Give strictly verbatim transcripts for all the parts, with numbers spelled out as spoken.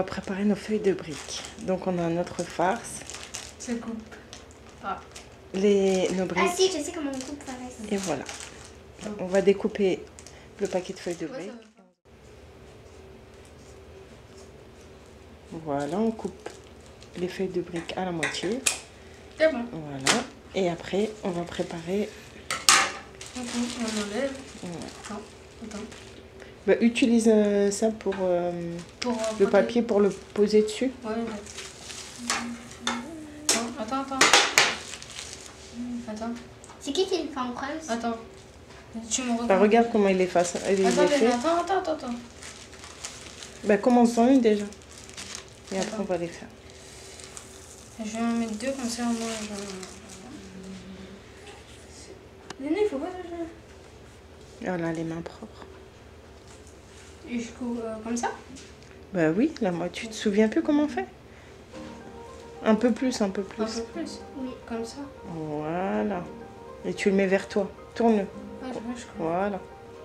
va préparer nos feuilles de briques. Donc on a notre farce. C'est coupe. Ah. Les, nos briques. Ah si, je sais comment on coupe pareil. Et voilà. On va découper le paquet de feuilles de briques. Voilà, on coupe les feuilles de briques à la moitié. C'est bon. Voilà. Et après, on va préparer... On enlève. Ouais. Attends, attends. Bah, utilise euh, ça pour, euh, Pour, euh, le pour papier pour le poser dessus. Ouais, ouais. Attends, attends, attends. Attends. C'est qui qui le fait en creuse? Attends. Tu me regardes. Bah, regarde comment il est, face, il est Attends, fait. attends, attends, attends, attends. Bah, commençons une déjà. Et après, Attends. on va les faire. Je vais en mettre deux comme ça, au moins. Je... Néné, il faut pas que je... Et on a les mains propres. Et je coupe euh, comme ça? Bah oui, là, moi, tu te souviens plus comment on fait? Un peu plus, un peu plus. Un peu plus? Oui. Comme ça? Voilà. Et tu le mets vers toi. Tourne-le. Ouais, je vois, je coupe. Voilà.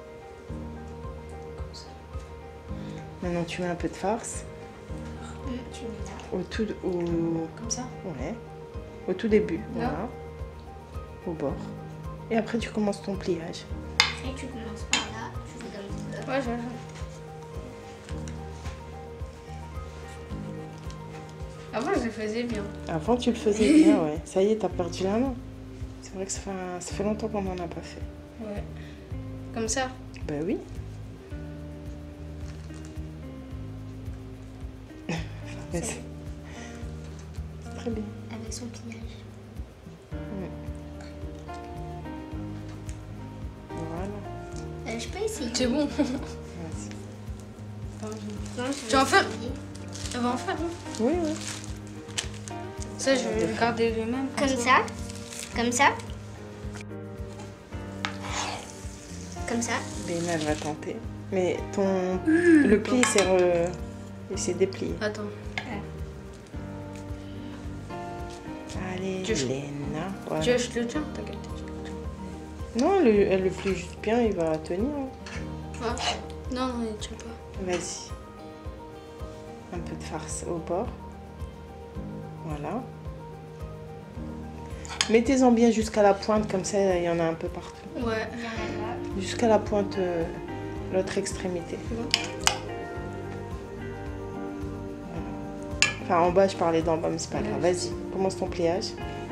Comme ça. Maintenant, tu mets un peu de farce. Mmh, tu mets là. Au tout... Au... Comme ça? Ouais. Au tout début. Là. Voilà. Au bord. Et après, tu commences ton pliage. Et tu commences par là, tu fais comme ça. Ouais, je vois. Avant, je le faisais bien. Avant, tu le faisais bien, ouais. Ça y est, t'as perdu la main. C'est vrai que ça fait, un- ça fait longtemps qu'on n'en a pas fait. Ouais. Comme ça? Bah oui. Mais c'est c'est très bien. Avec son pliage. Voilà. Euh, je peux essayer. C'est bon. Vas-y. Non, je Tu vas en faire? essayer. Elle va en faire, hein? Oui, oui. Ça, je vais garder le même. Comme ça. Comme ça. Comme ça. Béna, elle va tenter. Mais ton... le pli, il s'est re... il s'est déplié. Attends. Allez, Tu- Léna. Voilà. Tu veux que je te le tiens? T'inquiète. Non, le, elle le plie juste bien, il va tenir. hein. Ouais. Non, non, il tient pas. Vas-y. Un peu de farce au bord. Voilà. Mettez-en bien jusqu'à la pointe, comme ça, il y en a un peu partout. Ouais. Il y en a là. Jusqu'à la pointe, euh, l'autre extrémité. Enfin, en bas, je parlais d'en bas, mais c'est pas grave. Vas-y, commence ton pliage.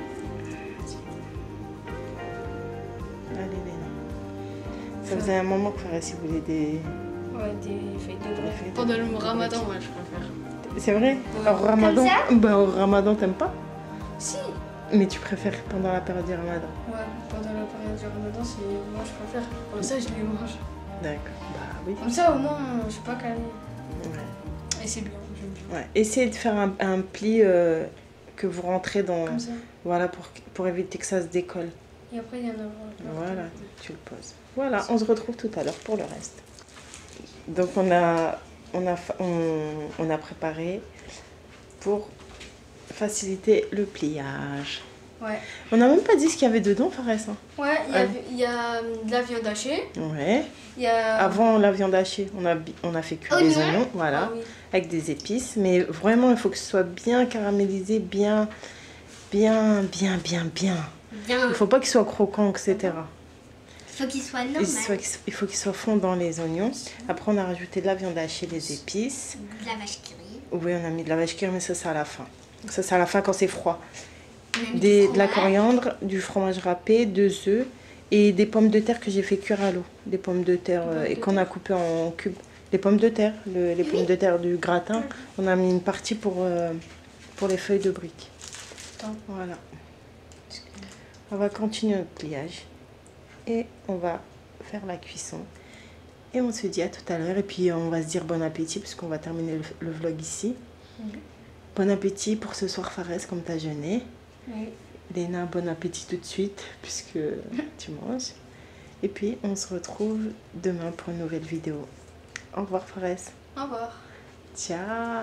Allez, Léna. Ça faisait un moment que Fares, il voulait des... Ouais, des feuilles de Des briques. feuilles de Pendant le briques. ramadan, ouais, je préfère. C'est vrai? Ouais. Au ramadan? Comme ça Bah, au ramadan, t'aimes pas? Si. Mais tu préfères pendant la période du ramadan? Ouais, pendant la période du ramadan, c'est moi je préfère. Comme ça, je les mange. D'accord, bah oui. Comme ça, au moins, je suis pas calée. Ouais. Et c'est bien, j'aime bien. Ouais. Essayez de faire un, un pli euh, que vous rentrez dans... Comme ça. Voilà, pour, pour éviter que ça se décolle. Et après, il y en a un. Voilà, tu le poses. Voilà, on se retrouve tout à l'heure pour le reste. Donc on a, on a, fa- on, on a préparé pour faciliter le pliage. Ouais. On n'a même pas dit ce qu'il y avait dedans, Fares. Hein. Ouais, il y a, Ouais. il y a hum, de la viande hachée. Ouais. Il y a. Avant la viande hachée, on a, bi- on a fait cuire les Oignons. oignons, voilà, Ah oui. avec des épices. Mais vraiment, il faut que ce soit bien caramélisé, bien, bien, bien, bien, bien. Bien. Il ne faut pas qu'il soit croquant, et cetera. Il faut qu'il soit Il normal. faut qu'il il faut qu'il soit fondant les oignons. Après, on a rajouté de la viande hachée, des épices. De la vache qui rit. Oui, on a mis de la vache qui rit, mais ça, c'est à la fin. Ça, c'est à la fin quand c'est froid. On a mis Des, du de la fromage. coriandre, du fromage râpé, deux œufs et des pommes de terre que j'ai fait cuire à l'eau. Des pommes de terre euh, et qu'on a coupées en cubes. Les pommes de terre, le- les pommes de terre du gratin. On a mis une partie pour, euh, pour les feuilles de briques. Attends. Voilà. On va continuer notre pliage et on va faire la cuisson. Et on se dit à tout à l'heure. Et puis on va se dire bon appétit puisqu'on va terminer le, le vlog ici. Mhm. Bon appétit pour ce soir, Fares, comme tu as jeûné. Oui. Léna, bon appétit tout de suite puisque tu manges. Et puis on se retrouve demain pour une nouvelle vidéo. Au revoir, Fares. Au revoir. Ciao.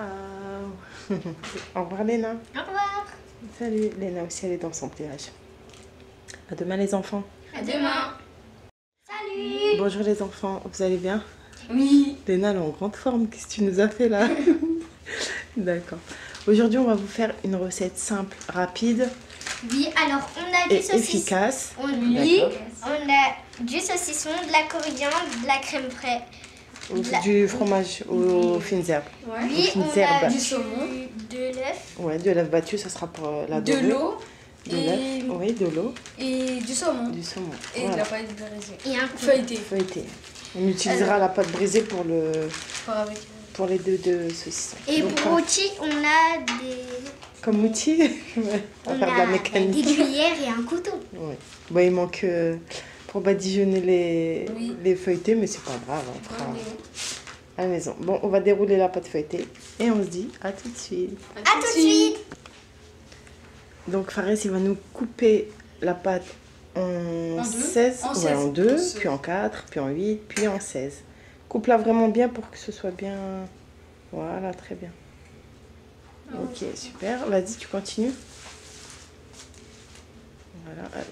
Au revoir, Léna. Au revoir. Salut. Léna aussi, elle est dans son pliage. À demain, les enfants. À demain. Salut. Bonjour, les enfants. Vous allez bien? Oui. Léna, elle est en grande forme. Qu'est-ce que tu nous as fait là? D'accord. Aujourd'hui, on va vous faire une recette simple, rapide Oui, alors on a du et saucisson. efficace. On, oui, D'accord. on a du saucisson, de la coriandre, de la crème fraîche. Ou La- Du fromage aux fines herbes. Ouais. Oui, fines on herbes. a Du du saumon. de l'œuf. Ouais, de l'œuf battu, ça sera pour euh, la De dorée. l'eau De et, l'œuf, oui, de l'eau, et du saumon. du saumon. Et de Voilà. la pâte brisée. Et un Feuilletée. Feuilleté. On utilisera la pâte brisée pour, le, Pour avec... pour les deux de saucissons. Et Donc, pour comme- outil, on a des, Comme outil, ouais, on on va faire de la a mécanique. des cuillères et un couteau. Ouais. Bon, il manque euh, pour badigeonner les, Oui. les feuilletés, mais c'est pas grave, on fera Allez. à la maison. Bon, on va dérouler la pâte feuilletée et on se dit à tout de suite. À tout de suite. Donc Fares, il va nous couper la pâte en, En deux seize, En ouais, seize. en deux, En puis en quatre, puis en huit, puis en seize. Coupe-la vraiment bien pour que ce soit bien... Voilà, très bien. Ok, super. Vas-y, tu continues. Voilà, allez.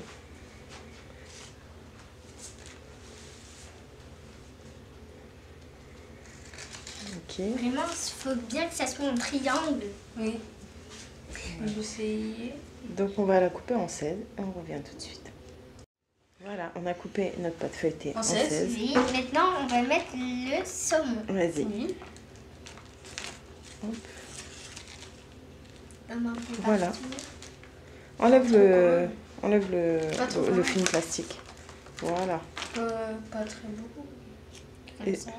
Ok. Vraiment, il faut bien que ça soit en triangle. Oui. Je vais essayer. Donc on va la couper en seize et on revient tout de suite. Voilà, on a coupé notre pâte feuilletée En en seize. seize. Oui, maintenant on va mettre le saumon. Vas-y. Oui. Hop. Un peu Voilà. partout. Enlève le, enlève le, Pas trop le, le loin. film plastique. Voilà. Euh, pas très beaucoup. Comme Et- ça.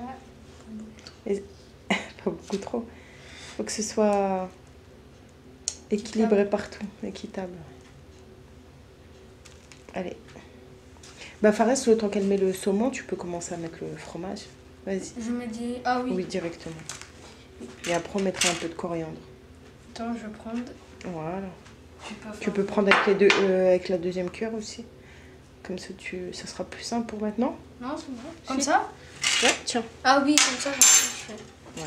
Pas beaucoup trop. Faut que ce soit équilibré partout, équitable. Allez. Bah Fares, le temps qu'elle met le saumon, tu peux commencer à mettre le fromage. Vas-y. Je me dis... Ah oui. Oui, directement. Et après, on mettra un peu de coriandre. Attends, je vais prendre... Voilà. Je vais pas Tu faire- peux prendre avec, les deux, euh, avec la deuxième cuillère aussi. Comme ça, tu, ça sera plus simple pour maintenant. Non, c'est bon. Comme Si. ça Ouais, tiens. Ah oui, comme ça, je fais. Ouais.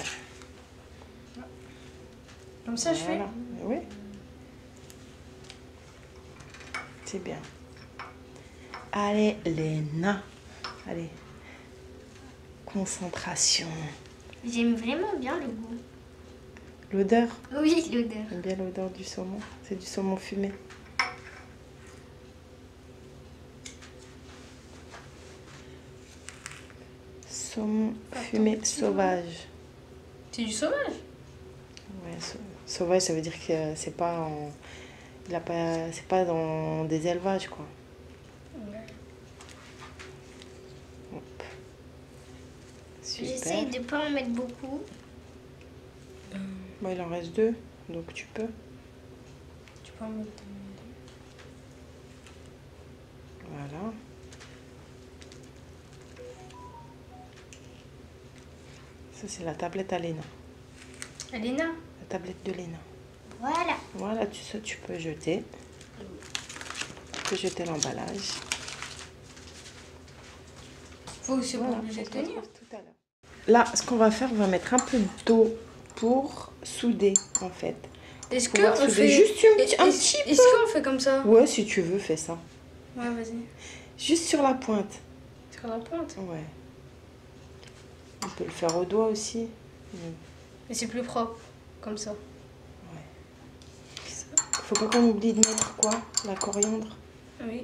Comme ça, je fais. Voilà. Oui. C'est bien. Allez, Léna. Allez. Concentration. J'aime vraiment bien le goût. L'odeur. Oui, l'odeur. J'aime bien l'odeur du saumon. C'est du saumon fumé. Saumon fumé sauvage. C'est du sauvage. Ouais, sau- sauvage, ça veut dire que c'est pas en... il a pas... c'est pas dans des élevages, quoi. Hop. J'essaye Super. de pas en mettre beaucoup. Bon, il en reste deux, donc tu peux. Tu peux en mettre... Voilà. Ça, c'est la tablette à Léna. Alina. La tablette de Léna. Voilà. Voilà, tu, ça, tu peux jeter. Tu peux jeter l'emballage. Faut c'est Voilà, pas obligé de on se tenir. retrouve tout à l'heure. Là, ce qu'on va faire, on va mettre un peu d'eau pour souder, en fait. Est-ce Pouvoir qu'on souder fait... juste une- est- un est-ce- petit peu. Est-ce qu'on fait comme ça? Ouais, si tu veux, fais ça. Ouais, vas-y. Juste sur la pointe. Sur la pointe. Ouais. On peut le faire au doigt aussi. Mais c'est plus propre. Comme ça. Faut pas qu'on oublie de mettre quoi? La coriandre. Oui.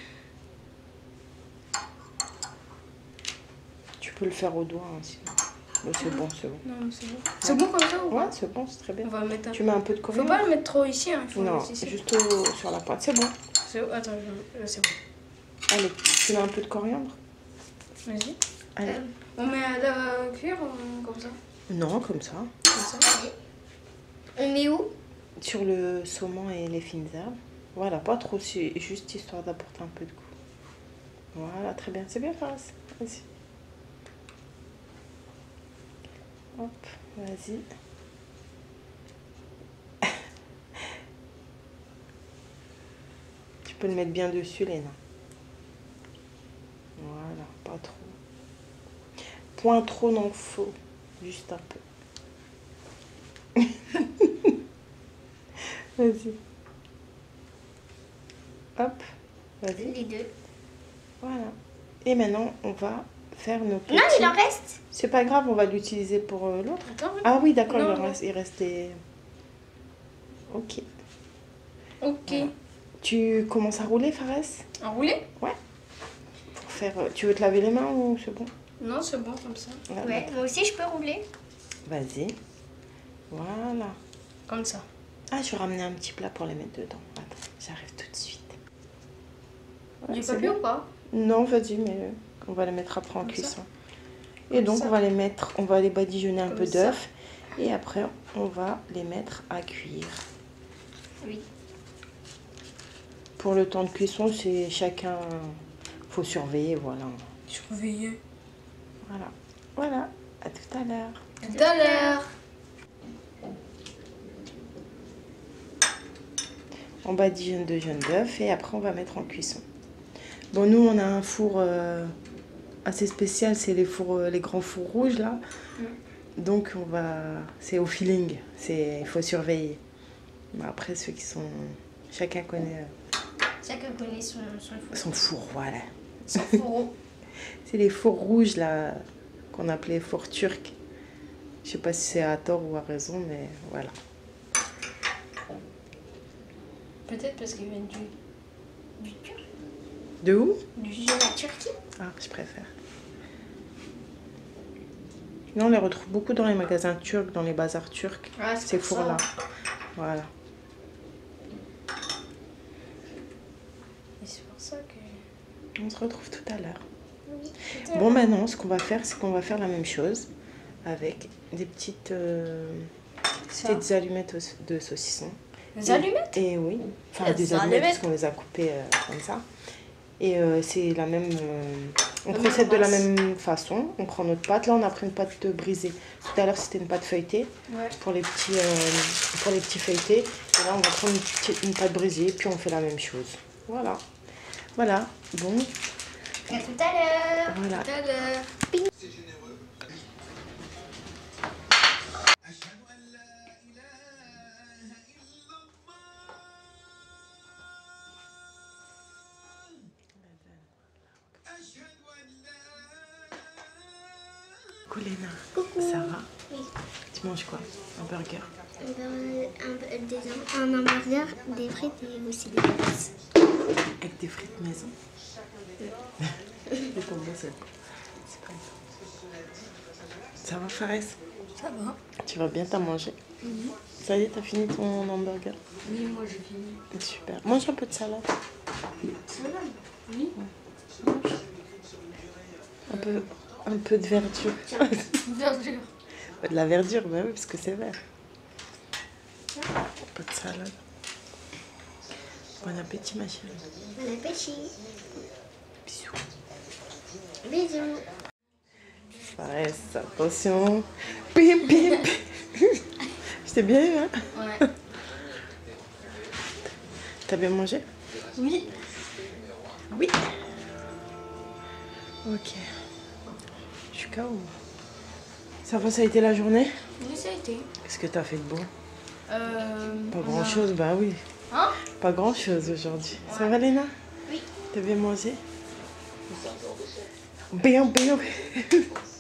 Tu peux le faire au doigt, hein, sinon. Mais c'est bon, c'est bon. Non, c'est bon. C'est bon comme ça ou Ouais, pas? c'est bon, c'est très bien. On va mettre un... Tu mets un peu de Faut coriandre? pas le mettre trop ici, hein. Il faut le Non, mettre ici. juste au- sur la pointe, c'est bon. C'est- Attends, je... euh, c'est bon. Allez, tu mets un peu de coriandre? Vas-y. Allez. On met à la cuire ou comme ça? Non, comme ça. Comme ça. On met où? Sur le saumon et les fines herbes. Voilà, pas trop, c'est juste histoire d'apporter un peu de goût. Voilà, très bien. C'est bien, Fares. Vas-y. Hop, vas-y. Tu peux le mettre bien dessus, Léna. Voilà, pas trop. Point trop, non, faux. Juste un peu. Vas-y. Hop, vas-y. Les deux. Voilà. Et maintenant, on va faire nos petits... Non, il en reste. C'est pas grave, on va l'utiliser pour euh, l'autre. Attends. Ah oui, d'accord, il, Non, en non. reste- il reste des... Ok. Ok. Voilà. Tu commences à rouler, Fares? Enroulé? Ouais. Pour faire... Tu veux te laver les mains ou c'est bon? Non, c'est bon comme ça. Voilà. Ouais, moi aussi je peux rouler. Vas-y. Voilà. Comme ça. Ah, je vais ramener un petit plat pour les mettre dedans. Attends, j'arrive tout de suite. Ouais, Du c'est papier bon. ou pas? Non, vas-y, mais on va les mettre après en Comme cuisson. ça. Et Comme donc, ça. on va les mettre, on va les badigeonner un Comme peu ça. d'œuf. Et après, on va les mettre à cuire. Oui. Pour le temps de cuisson, c'est chacun... faut surveiller, voilà. Surveiller. Voilà. Voilà. À tout à l'heure. Tout à l'heure. On badigeonne deux jaunes d'œufs et après, on va mettre en cuisson. Bon, nous, on a un four euh, assez spécial. C'est les fours, euh, les grands fours rouges, là. Mm. Donc, on va... c'est au feeling. C'est... il faut surveiller. Mais après, ceux qui sont... Chacun connaît... Euh... Chacun connaît son, son four. Son four, voilà. Son fourreau. C'est les fours rouges, là, qu'on appelait fours turcs. Je sais pas si c'est à tort ou à raison, mais voilà. Peut-être parce qu'ils viennent du... Du Turc. De où? Du de la Turquie. Ah, je préfère. Là, on les retrouve beaucoup dans les magasins turcs, dans les bazars turcs. Ah, Ces pour fours-là. ça. Voilà. Et c'est pour ça que... On se retrouve tout à l'heure. Oui. Bon, maintenant, ce qu'on va faire, c'est qu'on va faire la même chose avec des petites, euh, Ça. petites allumettes au- de saucisson. Des allumettes? Et oui, enfin Des des allumettes allumettes. parce qu'on les a coupées euh, comme ça. Et euh, c'est la même, euh, on La procède même de la masse. même façon. On prend notre pâte. Là, on a pris une pâte brisée. Tout à l'heure, c'était une pâte feuilletée Ouais. pour les petits, euh, pour les petits feuilletés. Et là, on va prendre une, petite- une pâte brisée, puis on fait la même chose. Voilà, voilà. Bon, À tout à l'heure. voilà. Tout à l'heure. C'est généreux. أشهد أن لا إله إلا الله أشهد أن لا Colena, Coucou. ça va? Oui. Tu manges quoi? Un burger? Un, un, des, un hamburger, des frites et aussi des pâtes. Avec des frites maison. C'est pour moi, c'est c'est pas grave. Ça va, Fares? Ça va? Tu vas bien, t'as mangé? Ça y est, t'as fini ton hamburger? Oui, moi j'ai fini. Super. Mange un peu de salade. Salade? Oui. Un peu, un peu de verdure. Bien sûr. De la verdure, bah oui, parce que c'est vert. Un peu de salade. Bon appétit, ma chérie. Bon appétit. Bisous. Bisous. Fares, attention. Bim, bim. Je t'ai bien eu, hein? Ouais. T'as bien mangé? Oui. Oui. Ok. Je suis K O. Ça va, ça a été la journée? Oui, ça a été. Qu'est-ce que t'as fait de beau? Euh, Pas on grand a- chose, bah oui. Hein? Pas grand chose aujourd'hui. Ça va, Léna? Oui. T'as bien mangé? Bien, bien.